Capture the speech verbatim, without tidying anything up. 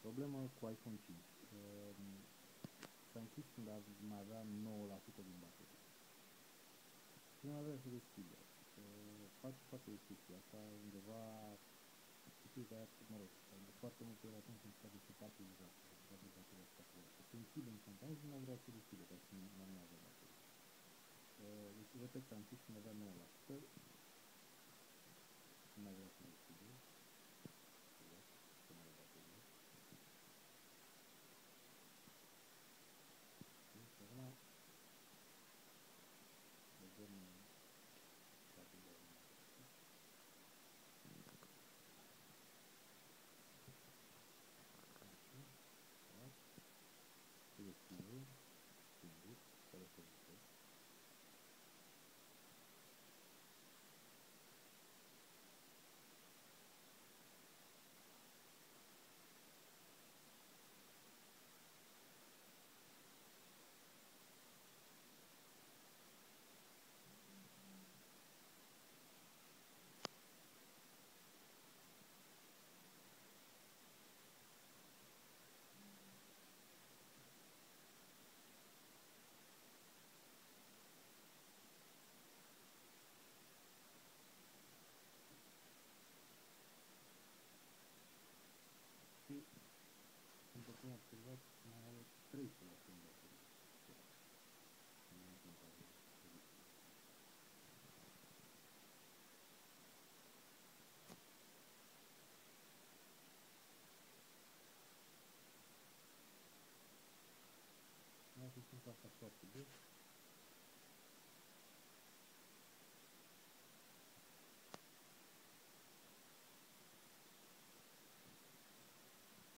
problemă cu iPhone cinci. Uh, s-a închis când mai avea nouă la sută din baterie. Prima dată se deschide. Uh, face foarte dificil. Asta undeva, știi că aia, mă rog, de foarte multe ori atunci când scade și patruzeci de șase, scade bateria foarte mult. Se închide instantaneu și nu mai vrea să se deschide, ca să nu mai avea baterie. Uh, deci, repet, s-a închis când avea nouă la sută. Nu mai vrea să se deschide. Acum vedem statul de urmă. Se deschide singur, fără să votez. Și, după cum observați, mai are trei la baterie.